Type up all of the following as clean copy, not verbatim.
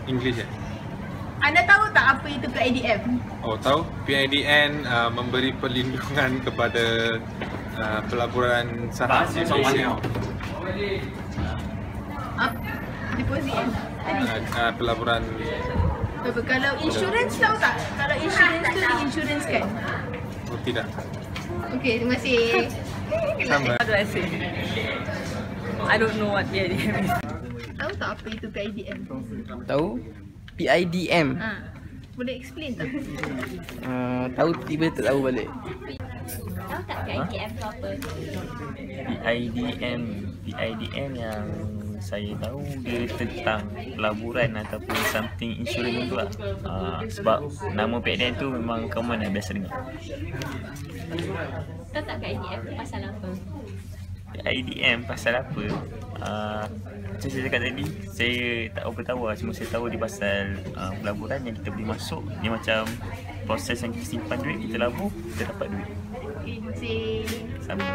English Anda tahu tak apa itu PIDM? Oh, tahu. PIDN memberi perlindungan kepada pelaburan saham di Malaysia. Deposit kan? Pelaburan. Kalau insurans tahu tak? Kalau insurans tu insurans kan? Oh, tidak. Okey, terima kasih. Sama. How do I say? I don't know what PIDM is. Tahu tak apa itu PIDM? Tahu? PIDM. Boleh explain tak? Tahu tiba tak tahu balik. Tahu tak PIDM tu apa? PIDM yang saya tahu dia tentang pelaburan ataupun something insurance tu lah. Sebab nama PIDM tu memang common lah, biasa dengar. Tahu tak PIDM tu pasal apa? PIDM pasal apa? Macam saya cakap tadi, saya tak apa tahu lah. Cuma saya tahu dia pasal pelaburan yang kita boleh masuk. Dia macam proses yang kita simpan duit, kita labur, kita dapat duit. Okey, terima kasih. Sama.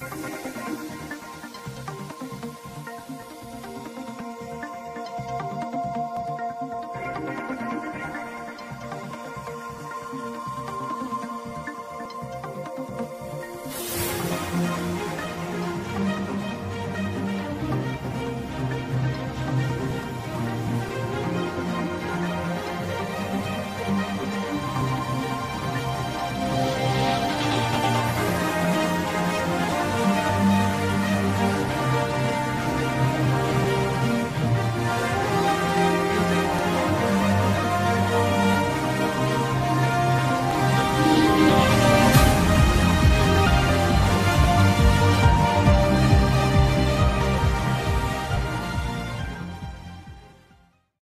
Bye.